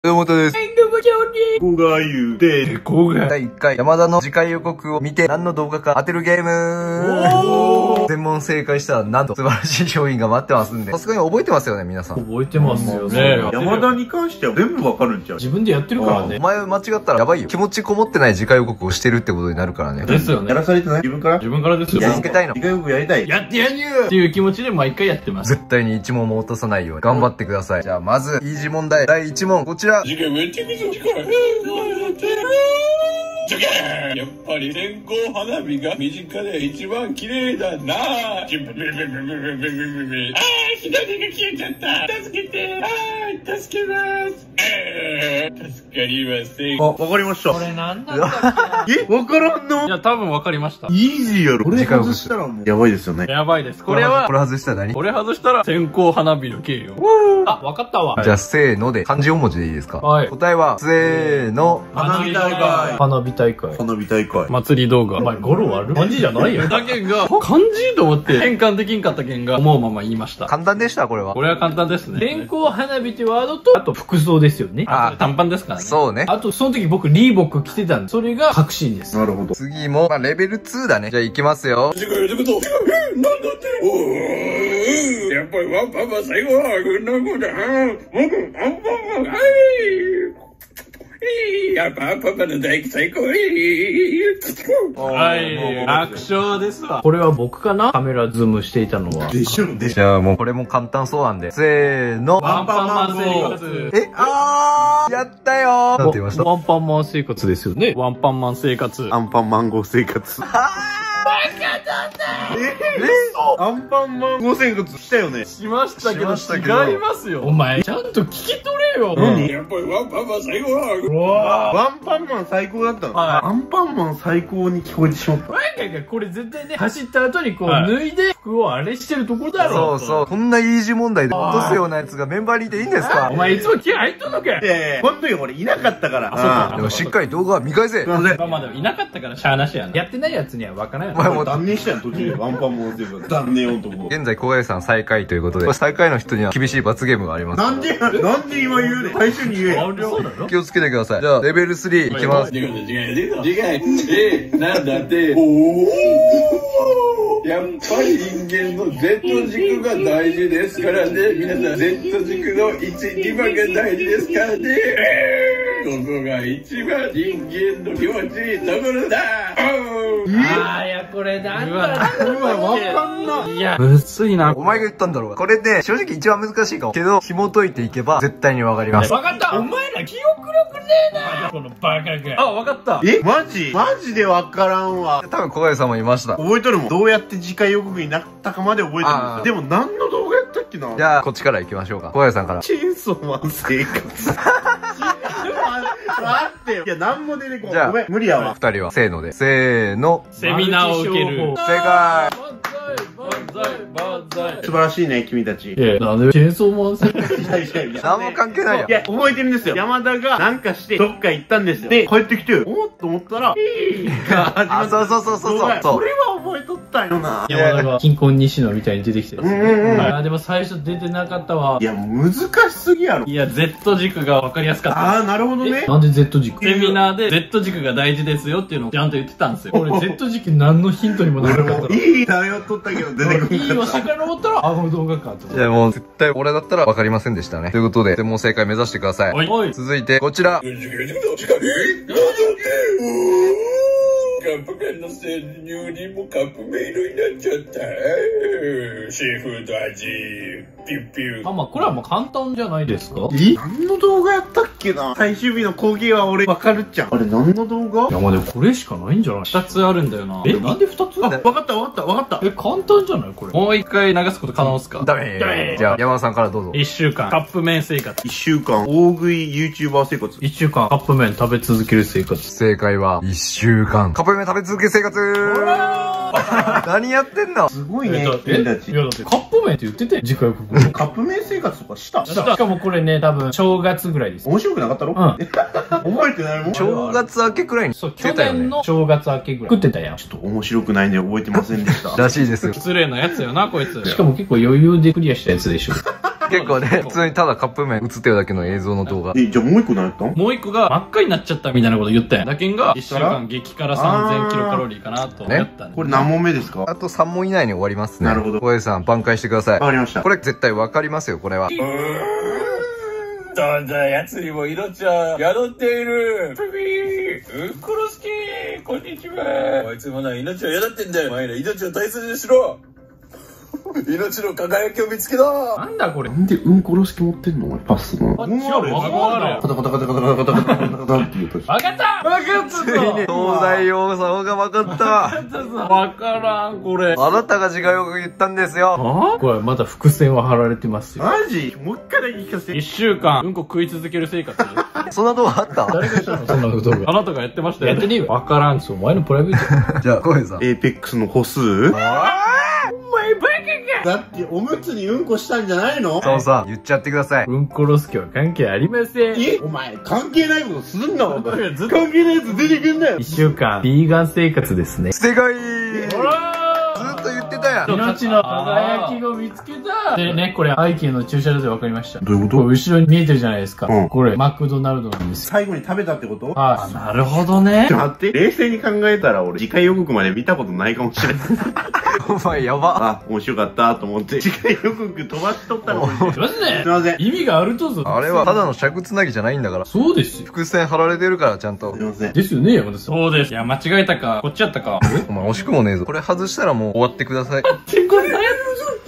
どうもたです。 こが言うて、 こが第1回山田の次回予告を見て何の動画か当てるゲーム。全問正解したらなんと素晴らしい商品が待ってますんで、さすがに覚えてますよね、皆さん。 覚えてますよね。 山田に関しては全部わかるんちゃう？ 自分でやってるからね。 お前間違ったらやばいよ。気持ちこもってない次回予告をしてるってことになるからね。 ですよね。 やらされてない？自分からですよ。 続けたいの。 次回予告やりたい。 やってやるよっていう気持ちで毎回やってます。 絶対に1問も落とさないように頑張ってください。じゃあまず、イージー問題第1問、こちら。 次回めっちゃくちゃ近い。やっぱり線香花火が身近で一番綺麗だな。あー、左が消えちゃった。助けて。助けます。助かりません。 あ、わかりました。 これなんだったっけ？ わからんの？ いや、多分わかりました。 イージーやろ。これ次回予告外したらもうやばいですよね。 やばいです。これは、 これ外したら何？ これ外したら線香花火の経よ。あ、わかったわ。 じゃあ、せーので漢字4文字でいいですか？ はい答えは、せーの。 花火大会。 花火大会。 花火大会。 祭り動画。お前、語呂ある？漢字じゃないよ。だけが、漢字と思って変換できんかったけんが、思うまま言いました。 簡単でした、これは。 これは簡単ですね。線香花火ってワードと、あと服装ですよね。 あ短パンですからね。 そうね。 あと、その時僕、リーボック着てたんで、それが確信です。 なるほど。 次も、まあ、レベル2だね。じゃあ行きますよ。 次回予告と。なんだっておー、やっぱりワンパンは最後はこんなもんだ。僕、アンパンマン、やっぱアンパンマンの大最高。 はい。楽勝ですわ。これは僕かな？カメラズームしていたのは。 でしょでしょ。 じゃあもうこれも簡単そうなんで。せーの。 ワンパンマン生活。 やったよー。なんて言いました？ ワンパンマン生活ですよね。ワンパンマン生活。 アンパンマンゴー生活。アンパンマンゴー生活したよね。 しましたけど、 しましたけど違いますよ。お前、ちゃんと聞き取れよ。 何？ やっぱりワンパンマン最後は。 ワンパンマン最高だったの？ はいアンパンマン最高に聞こえてしまった。 これ絶対ね、走った後にこう、脱いで服をあれしてるところだろ。 そうそう。こんなイージー問題で落とすようなやつがメンバーにいていいんですか？ お前いつも気合入っとんのかよ。 いやいや、この時俺いなかったから。 そうかでもしっかり動画は見返せ。 すいません。 まあまあでもいなかったからしゃあなしやな。やってないやつには分からんよ。 お前も断念したよ、途中で。ワンパンマンゴー生活。断念男。 現在小林さん最下位ということで、最下位の人には厳しい罰ゲームがあります。 なんで今言うね最初に言え。 そうだろ？ 気をつけてください。じゃあ、レベル3いきます。 次回、なんだって、やっぱり人間の Z 軸が大事ですからね。皆さん Z 軸の1、2番が大事ですからね。ここが一番人間の気持ちいいところだ。 いや、これなんだ。 わかんない。 いや、むずいな。 お前が言ったんだろうが。これね、正直一番難しいかも。けど、紐解いていけば絶対にわかります。 分かった。お前ら記憶力ねえな。このバカが。あ、分かった。 マジでわからんわ。 多分小林さんもいました。 覚えとるもん。どうやって次回予告になったかまで覚えてるんです。でも何の動画やったっけな。 じゃあ、こっちから行きましょうか。小林さんから。 チェーンソーマン生活。待ってよ。いや、何も出てこん。 じゃあごめん、無理やわ。 二人は、せーので。せーの。 セミナーを受ける。 正解。 素晴らしいね、君たち。 いや、なんでチェーンソーマン生活。 いや、 何も関係ないやん。 いや、覚えてるんですよ。山田がなんかして、どっか行ったんですよ。で、帰ってきて、おっと思ったら、 あ、そうそうそうそうそう。 それは覚えとったよな。 山田が金婚西野みたいに出てきてる。でも最初出てなかったわ。 いや、難しすぎやろ。 いや、Z 軸が分かりやすかった。 ああ、なるほどね。 なんで Z 軸？セミナーで Z 軸が大事ですよっていうのをちゃんと言ってたんですよ。俺 Z 軸何のヒントにもならなかったら。 いい頼っとったけど出てこいいのなかった。 遡ったら、あ、この動画かと。 いや、もう絶対俺だったら分かりませんでしたね。ということで、全問正解目指してください。 はい。 続いて、こちら。 カップ麺の潜入にもカップ麺色になっちゃった。シーフード味、ピュッピュ。 あ、まあ、これはもう簡単じゃないですか？ 何の動画やったっけな。最終日の工芸は俺わかるっちゃん。あれ何の動画？ いや、まあでもこれしかないんじゃない？二つあるんだよな。なんで二つ？ あ、わかった。 簡単じゃないこれ。もう一回流すこと可能ですか？ ダメ。じゃあ、山田さんからどうぞ。 一週間、カップ麺生活。 1週間、大食い YouTuber 生活。 一週間、カップ麺食べ続ける生活。 正解は、1週間。カップ麺食べ続け生活。何やってんの？ すごいね、君たちい。や、だってカップ麺って言ってて、次回予告。 カップ麺生活とかしたしかもこれね、多分、正月ぐらいです。 面白くなかったろ？覚えてないもん。 正月明けくらいにそう、去出たよね。 年の正月明けぐらい。食ってたやん。 ちょっと面白くないね、覚えてませんでした。 らしいですよ。 失礼なやつよな、こいつ。 ししかも結構余裕でクリアしたやつでしょ。 結構ね、普通にただカップ麺映ってるだけの映像の動画。 じゃあもう一個何やったの？ もう一個が真っ赤になっちゃったみたいなこと言ったやん。だけんが1週間激辛3000キロカロリーかなと思ったんで。 これ何問目ですか？ あと3問以内に終わりますね。 なるほど。 小江さん、挽回してください。 わかりました。 これ絶対わかりますよ、これは。 そんな奴にも命は宿っている。プピー、コロスキー、こんにちは。こいつもな、命は宿ってんだよ。お前ら命を大切にしろ。命の輝きを見つけた。 なんだこれ。 なんで殺し器持ってんの？お前パスの。 あ、違う、わかる。 カタカタカタカタカタカタカタカタって言うと。 わかったついに、東大王様が分かった。 わからん、これ。 あなたが自我よく言ったんですよ。 これまだ伏線は張られてますよ。 マジ？もう一回だけ聞かせて。 1週間、うんこ食い続ける生活。 そんな動画あった誰がしたのそんなことが。あなたがやってましたよ。やってねえよ。わからん。そう、お前のプライベート。 じゃあ、小江さん。 エーペックスの歩数？ お前バカか。 だっておむつにうんこしたんじゃないの？ そうさん、言っちゃってください。 うんこロスケは関係ありません。 お前関係ないことすんな。関係ないやつ出てくんなよ。 1週間、ビーガン生活ですね。 正解。 ほらずっと言ってたやん。 命の輝きを見つけた。でね、これ背景の駐車場で分かりました。 どういうここれ後ろに見えてるじゃないですか。 うんこれマクドナルドなんですよ。 最後に食べたってこと？ あ、なるほどねちょ。っと待って。冷静に考えたら俺次回予告まで見たことないかもしれない。 お前やば。 あ、面白かったと思って次回予告飛ばしとったらすいませんすいね。 ません。 意味があるとぞ。 あれはただの尺つなぎじゃないんだから。 そうですよ。 伏線張られてるから、ちゃんとすい。ません。 ですよね、山田さん。そうです。いや、間違えたか。こっちやったか。 お前惜しくもねえぞ。これ外したらもう終わってください。 ってこれ何やる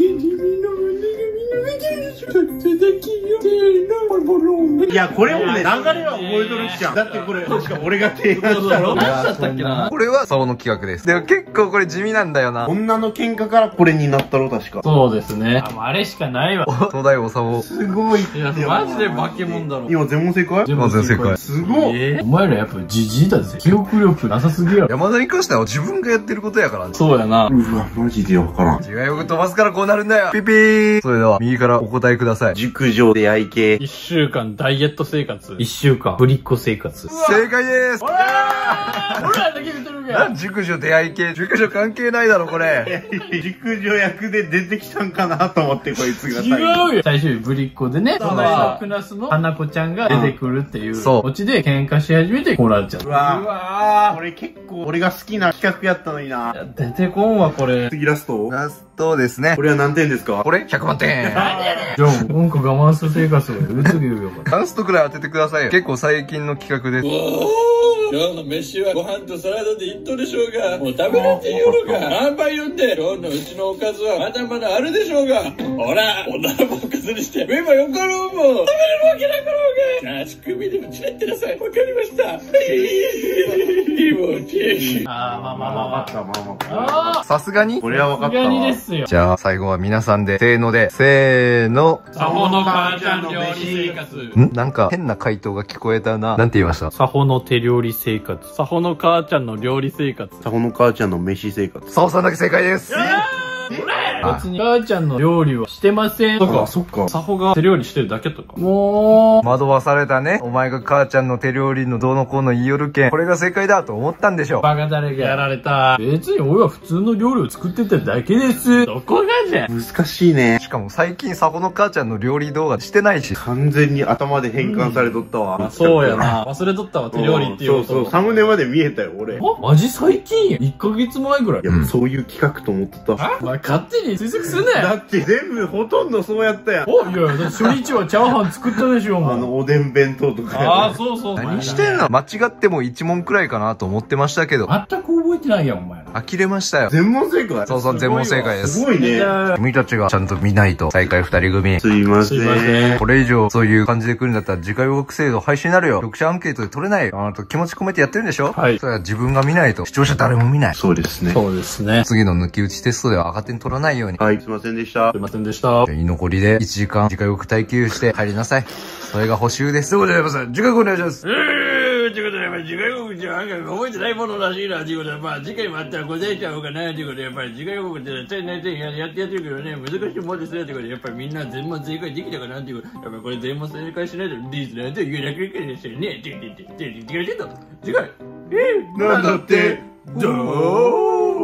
いや、これもね、流れは覚えとるじゃん。だってこれ、確か俺が提案したろ。 何だったっけな。 これはサオの企画です。でも結構これ地味なんだよな。 女の喧嘩からこれになったろ、確か。 そうですね。もうあれしかないわ。 東大王サオ。 すごい。 いや、マジで化け物だろ。 今全問正解？ 全まあ全正解。 すごい。 お前らやっぱジジイだぜ。記憶力なさすぎやろ。 山田に関しては自分がやってることやからね。 そうやな。 うわ、マジでわからん。 自我よく飛ばすからこうなるんだよ。ピピー。それでは右からお答えください。 熟女出会い系。 1週間ダイエット生活。1週間ぶりっ子生活。 正解です。 俺らだけ見てるけど。 熟女出会い系。熟女関係ないだろ、これ。 熟女役で出てきたんかなと思って、こいつが最後。 違うよ。最終日ぶりっ子でね、そのクラスの花子ちゃんが出てくるっていう。 そうオチで喧嘩し始めてこうなっちゃう。 うわぁ。これ結構俺が好きな企画やったのにな。 出てこんわ、これ。 次ラスト？ ラストですね。 これは何点ですか？ これ100万点。 じゃあ、うんこ我慢する生活をうつげようか。 ラストくらい当ててくださいよ。結構最近の企画です。 今日の飯はご飯とサラダでいっとでしょうが、もう食べれって言うのか。何杯言って今日のうちのおかずはまだまだあるでしょうが。ほら、おならもおかずにしてメンバーよかろうも食べれるわけなかろうが。足首でもちらってなさい。わかりました。気持ちいい。 まあまあまあわかった、まあまあ。 あさすがにこれはわかったさすがにわ。 ですよ。 じゃあ最後は皆さんで、せーので、せーの。 サホの母ちゃん料理生活。 なんか変な回答が聞こえたな。なんて言いました？ サホの手料理生活。サホの母ちゃんの料理生活。 サホの母ちゃんの飯生活。 サオさんだけ正解です。 別に母ちゃんの料理はしてません。とか、 そっか。 サホが手料理してるだけとか。もう、 惑わされたね。お前が母ちゃんの手料理のどうのこうの言いよるけん。これが正解だと思ったんでしょ。 バカ誰がやられた。別に俺は普通の料理を作ってただけです。どこがじゃ。 難しいね。 しかも最近サホの母ちゃんの料理動画してないし。 完全に頭で変換されとったわ。 そうやな。忘れとったわ、手料理っていうこと。 そうそう、サムネまで見えたよ、俺。いあ、マジ最近や。1ヶ月前ぐらい。 や、もうそういう企画と思ってた。 お前勝手に推測すんなよ。 だって全部ほとんどそうやったやん。 お、いやいや、だって初日はチャーハン作ったでしょ、もう。 おでん弁当とか。 ああ、そうそう。 何してんの？間違っても1問くらいかなと思ってましたけど。 全く覚えてないやん、お前ら。 呆れましたよ。 全問正解。 そうそう、全問正解ですす。 ごいね。 君たちがちゃんと見ないと、最下位2人組。 すいませすいません。 ん。 これ以上そういう感じで来るんだったら次回予告制度廃止になるよ。読者アンケートで取れないよ。あなた気持ち込めてやってるんでしょ？ はいそれは自分が見ないと視聴者誰も見ない。 そうですね。 そうですね。 次の抜き打ちテストでは赤点取らないように。 はい、すいませんでしたすい。ませんでした。 居残りで1時間次回予告耐久して入りなさい。それが補習です。そうでございます。次回お願いします。 ということで、やっぱり次回予告って案外覚えてないものらしいな、ということで、まあ次回もあったら答えちゃおうかな、ということで、やっぱり次回予告って絶対やってるけどね、難しいもんですね、ということで、やっぱりみんな全問正解できたかな、ということで、やっぱりこれ全問正解しないとリーズなんて言えなくなるですよね、次回、 なんだって、 どう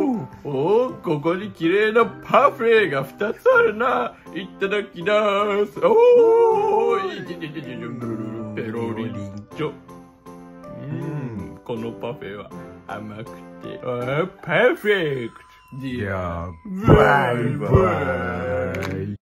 おー、ここに綺麗なパフェが2つあるな。いただきます。おー、ペロリンチョ。このパフェは甘くて、パーフェクト。 いやー、バイバイ。